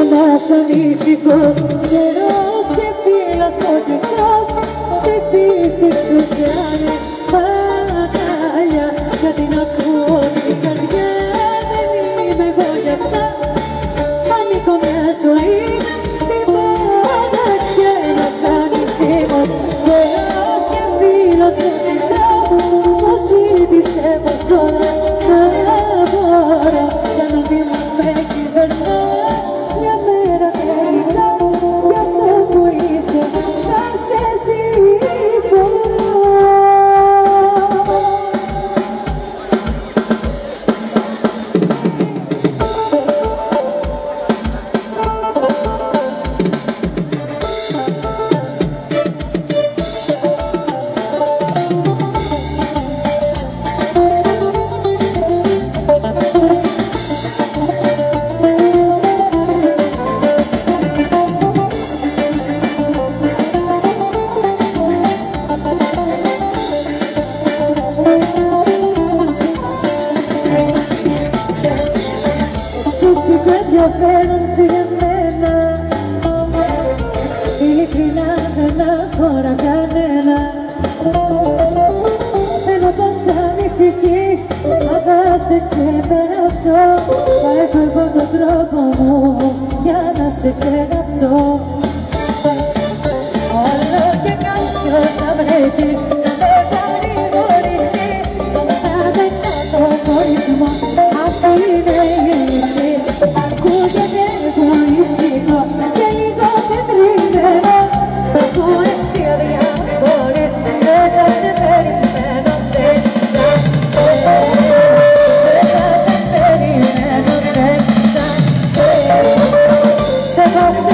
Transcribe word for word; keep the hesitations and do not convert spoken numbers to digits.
ένας ανήσυχος καιρός και φίλος μου τυφλός σε φύση ξουσιάνει πανάλια για την ακούω την καρδιά δεν είμαι εγώ γι' αυτά ανήκω μια ζωή στην μοναξιά ένας ανήσυχος καιρός και φίλος μου τυφλός μου ζήτησε πως όλα τώρα μπορώ για να δει μας με κυβερνώ μια μέρα τελικά για αυτό που είσαι θα σε ζητώ. Ενδιαφέρον σου για μένα ειλικρινά δεν αφορά κανένα θέλω πως ανησυχείς μα θα σε ξεπεράσω θα έχω εγώ τον τρόπο μου για να σε ξεχάσω όλο και κάποιος θα βρέπει να με παρηγορήσει το βράδυ το ρυθμό αυτή είναι η λύση. Ακούγεται εγωιστικό και λίγο πετριμμένο που εσύ αδιαφορείς δεν θα σε περιμένω δεν θα σε περιμένω δεν θα σε